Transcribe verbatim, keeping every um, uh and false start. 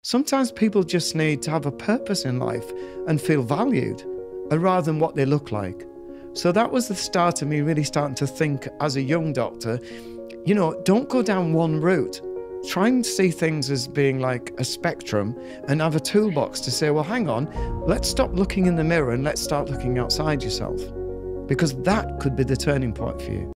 Sometimes people just need to have a purpose in life and feel valued, uh, rather than what they look like. So that was the start of me really starting to think as a young doctor, you know, don't go down one route. Try and see things as being like a spectrum and have a toolbox to say, well, hang on, let's stop looking in the mirror and let's start looking outside yourself, because that could be the turning point for you.